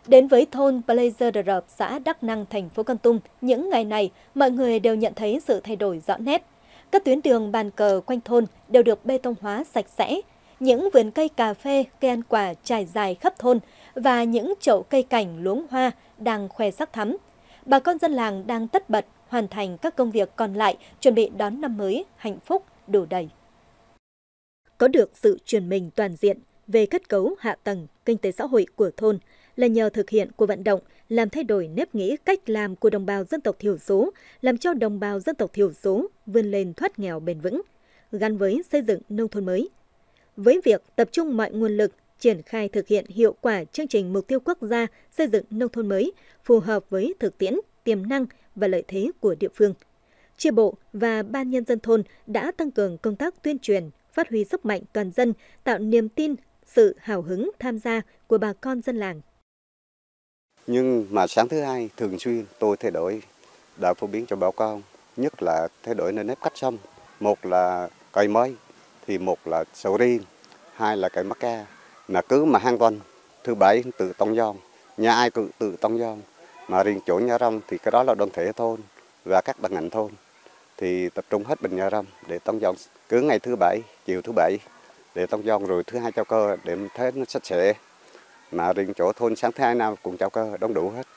Đến với thôn Pleiser Đờ Rợp, xã Đắc Năng, thành phố Kon Tum, những ngày này, mọi người đều nhận thấy sự thay đổi rõ nét. Các tuyến đường bàn cờ quanh thôn đều được bê tông hóa sạch sẽ. Những vườn cây cà phê, cây ăn quả trải dài khắp thôn và những chậu cây cảnh luống hoa đang khoe sắc thắm. Bà con dân làng đang tất bật hoàn thành các công việc còn lại, chuẩn bị đón năm mới hạnh phúc đủ đầy. Có được sự chuyển mình toàn diện về kết cấu hạ tầng kinh tế xã hội của thôn là nhờ thực hiện cuộc vận động làm thay đổi nếp nghĩ cách làm của đồng bào dân tộc thiểu số, làm cho đồng bào dân tộc thiểu số vươn lên thoát nghèo bền vững, gắn với xây dựng nông thôn mới. Với việc tập trung mọi nguồn lực triển khai thực hiện hiệu quả chương trình mục tiêu quốc gia xây dựng nông thôn mới phù hợp với thực tiễn, tiềm năng và lợi thế của địa phương, chi bộ và ban nhân dân thôn đã tăng cường công tác tuyên truyền, phát huy sức mạnh toàn dân, tạo niềm tin, sự hào hứng tham gia của bà con dân làng. Nhưng mà sáng thứ hai thường xuyên tôi thay đổi, đã phổ biến cho bà con, nhất là thay đổi nền nếp cách sống. Một là cây mới, thì một là sầu riêng, hai là cây mắc ca. Mà cứ mà hàng tuần, thứ bảy tự tông giòn, nhà ai tự tông giòn. Mà riêng chỗ nhà rông thì cái đó là đoàn thể thôn và các ban ngành thôn. Thì tập trung hết bình nhà rông để tông giòn cứ ngày thứ bảy, chiều thứ bảy để tông giòn, rồi thứ hai trao cơ để thấy nó sạch sẽ. Mà riêng chỗ thôn sáng thứ hai nào cũng trao cơ đông đủ hết.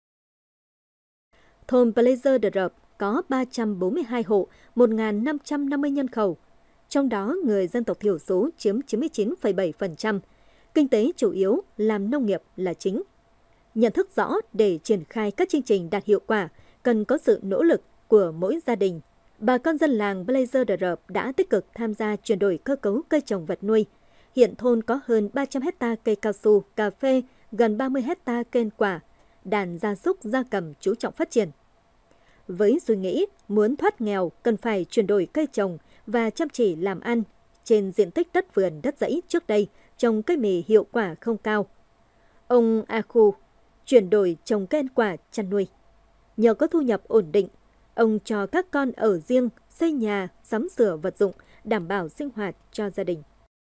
Thôn Pleiser Đờ Rợp có 342 hộ, 1.550 nhân khẩu. Trong đó, người dân tộc thiểu số chiếm 99,7%. Kinh tế chủ yếu làm nông nghiệp là chính. Nhận thức rõ để triển khai các chương trình đạt hiệu quả, cần có sự nỗ lực của mỗi gia đình. Bà con dân làng Pleiser Đờ Rợp đã tích cực tham gia chuyển đổi cơ cấu cây trồng vật nuôi. Hiện thôn có hơn 300 hecta cây cao su, cà phê, gần 30 hecta cây ăn quả, đàn gia súc gia cầm chú trọng phát triển. Với suy nghĩ muốn thoát nghèo cần phải chuyển đổi cây trồng và chăm chỉ làm ăn, trên diện tích đất vườn đất dãy trước đây trồng cây mì hiệu quả không cao, ông Akhu chuyển đổi trồng cây ăn quả chăn nuôi. Nhờ có thu nhập ổn định, ông cho các con ở riêng, xây nhà, sắm sửa vật dụng, đảm bảo sinh hoạt cho gia đình.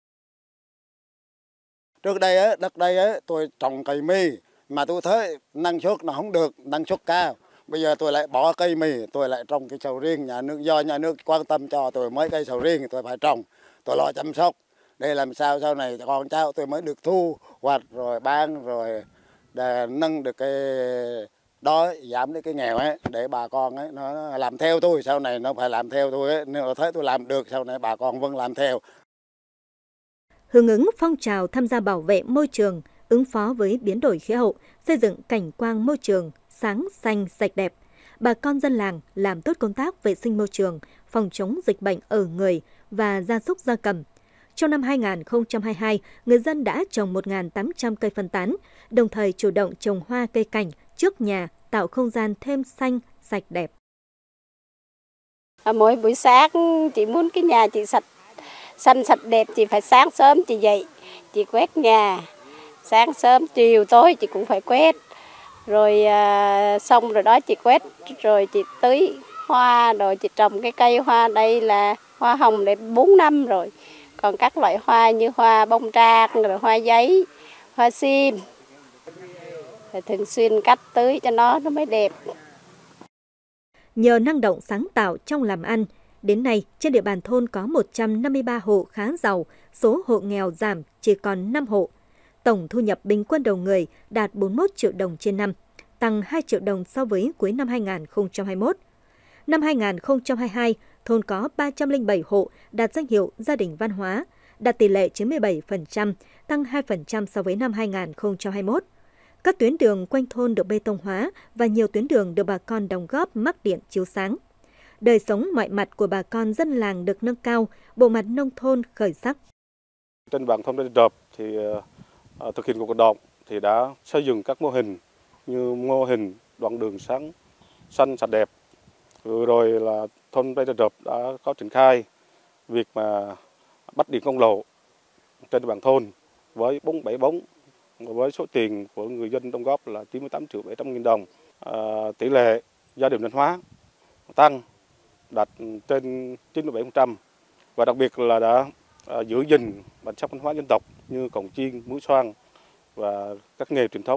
Trước đây đất đây tôi trồng cây mì mà tôi thấy năng suất nó không được, năng suất cao. Bây giờ tôi lại bỏ cây mì, tôi lại trồng cái sầu riêng. Do nhà nước quan tâm cho tôi mấy cây sầu riêng tôi phải trồng, tôi lo chăm sóc để làm sao sau này con cháu tôi mới được thu hoạch rồi bán, rồi để nâng được cái đó, giảm được cái nghèo để bà con nó làm theo tôi, sau này nó phải làm theo tôi nếu nó thấy tôi làm được sau này bà con vẫn làm theo. Hưởng ứng phong trào tham gia bảo vệ môi trường, ứng phó với biến đổi khí hậu, xây dựng cảnh quan môi trường sáng, xanh, sạch đẹp, bà con dân làng làm tốt công tác vệ sinh môi trường, phòng chống dịch bệnh ở người và gia súc gia cầm. Trong năm 2022, người dân đã trồng 1.800 cây phân tán, đồng thời chủ động trồng hoa cây cảnh trước nhà, tạo không gian thêm xanh, sạch đẹp. Mỗi buổi sáng chị muốn cái nhà chị xanh sạch đẹp, chị phải sáng sớm chị dậy, chị quét nhà. Sáng sớm, chiều, tối chị cũng phải quét. Rồi xong rồi đó chị quét, rồi chị tưới hoa, rồi chị trồng cái cây hoa. Đây là hoa hồng để 4 năm rồi. Còn các loại hoa như hoa bông trạc, rồi hoa giấy, hoa sim. Rồi thường xuyên cắt tưới cho nó mới đẹp. Nhờ năng động sáng tạo trong làm ăn, đến nay trên địa bàn thôn có 153 hộ khá giàu, số hộ nghèo giảm chỉ còn 5 hộ. Tổng thu nhập bình quân đầu người đạt 41 triệu đồng trên năm, tăng 2 triệu đồng so với cuối năm 2021. Năm 2022, thôn có 307 hộ đạt danh hiệu gia đình văn hóa, đạt tỷ lệ 97%, tăng 2% so với năm 2021. Các tuyến đường quanh thôn được bê tông hóa và nhiều tuyến đường được bà con đóng góp mắc điện chiếu sáng. Đời sống mọi mặt của bà con dân làng được nâng cao, bộ mặt nông thôn khởi sắc. Trên bản thôn Pleiser Đờ Rợp thì thực hiện cuộc vận động thì đã xây dựng các mô hình như mô hình đoạn đường sáng xanh sạch đẹp. Rồi là thôn Pleiser Đờ Rợp đã có triển khai việc mà bắt điện công lộ trên địa bàn thôn với 474, với số tiền của người dân đóng góp là 98 triệu 700 nghìn đồng. Tỷ lệ gia đình văn hóa tăng đạt trên 97%, và đặc biệt là đã giữ gìn bản sắc văn hóa dân tộc như cổng chiêng, múa xoan và các nghề truyền thống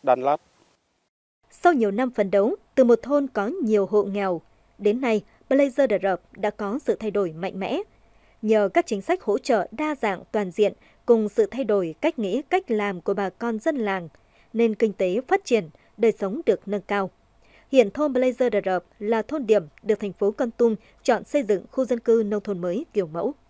đan lát. Sau nhiều năm phấn đấu, từ một thôn có nhiều hộ nghèo, đến nay Blazer The Rợp đã có sự thay đổi mạnh mẽ. Nhờ các chính sách hỗ trợ đa dạng toàn diện cùng sự thay đổi cách nghĩ cách làm của bà con dân làng, nên kinh tế phát triển, đời sống được nâng cao. Hiện thôn Blazer The Rợp là thôn điểm được thành phố Kon Tum chọn xây dựng khu dân cư nông thôn mới kiểu mẫu.